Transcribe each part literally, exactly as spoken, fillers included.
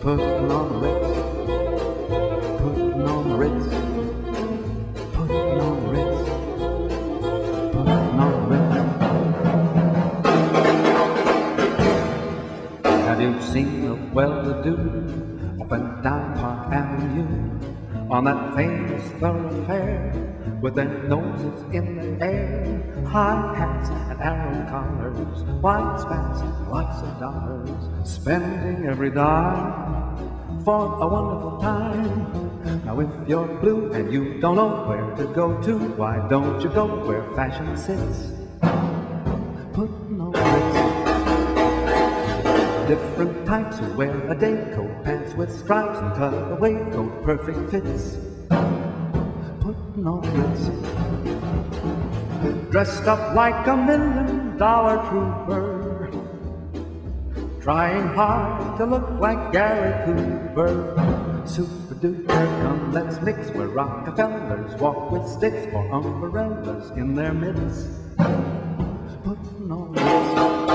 Puttin' on the Ritz, puttin' on the Ritz, puttin' on the Ritz, puttin' on the Ritz. Have you seen the well-to-do up and down Park Avenue on that famous thoroughfare with their noses in the air, high hats and arrow collars, white spats and lots of dollars, spending every dime for a wonderful time. Now if you're blue and you don't know where to go to, why don't you go where fashion sits? Puttin' on the Ritz. Different types who wear a day coat, pants with stripes and cutaway coat, perfect fits. Puttin' on the Ritz. Dressed up like a million dollar trooper, trying hard to look like Gary Cooper. Super duper, come let's mix where Rockefellers walk with sticks or umbrellas in their midst. Puttin' on the Ritz.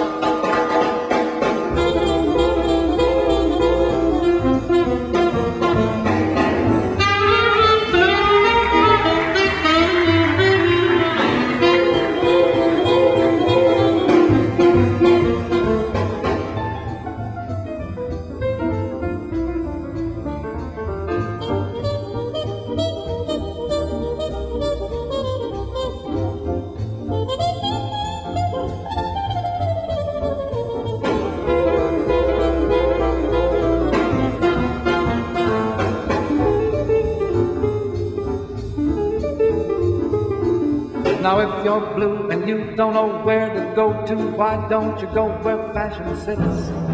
Now if you're blue and you don't know where to go to, why don't you go where fashion sits?